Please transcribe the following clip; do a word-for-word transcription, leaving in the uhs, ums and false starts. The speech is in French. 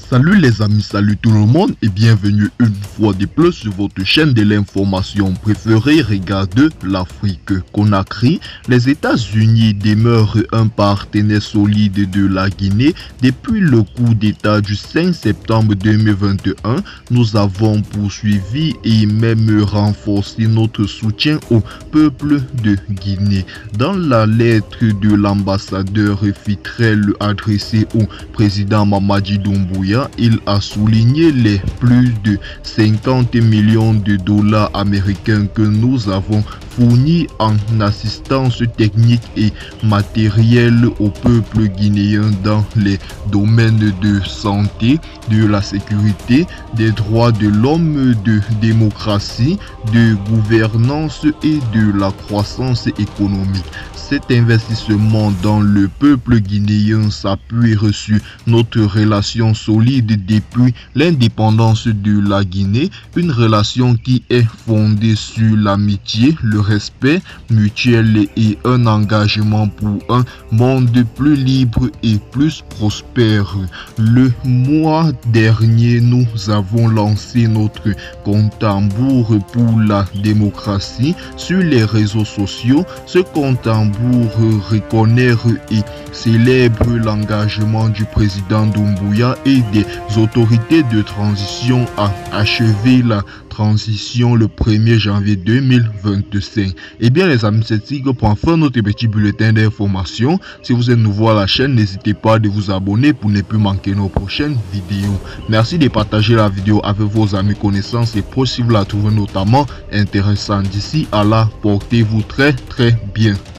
Salut les amis, salut tout le monde et bienvenue une fois de plus sur votre chaîne de l'information préférée. Regardez l'Afrique Conakry. Les États-Unis demeurent un partenaire solide de la Guinée. Depuis le coup d'état du cinq septembre deux mille vingt et un, nous avons poursuivi et même renforcé notre soutien au peuple de Guinée. Dans la lettre de l'ambassadeur Fitrel adressée au président Mamadi Doumbouya, il a souligné les plus de cinquante millions de dollars américains que nous avons fournis en assistance technique et matérielle au peuple guinéen dans les domaines de santé, de la sécurité, des droits de l'homme, de démocratie, de gouvernance et de la croissance économique. Cet investissement dans le peuple guinéen s'appuie sur notre relation solide depuis l'indépendance de la Guinée, une relation qui est fondée sur l'amitié, le respect mutuel et un engagement pour un monde plus libre et plus prospère. Le mois dernier, nous avons lancé notre compte à rebours pour la démocratie sur les réseaux sociaux. Ce compte à rebours reconnaît et célèbre l'engagement du président Doumbouya et des autorités de transition à achever la transition le premier janvier deux mille vingt-cinq. Et bien les amis, c'est Tigre pour enfin notre petit bulletin d'information. Si vous êtes nouveau à la chaîne, n'hésitez pas à vous abonner pour ne plus manquer nos prochaines vidéos. Merci de partager la vidéo avec vos amis, connaissances et proches si vous la trouvez notamment intéressante. D'ici à là, portez-vous très très bien.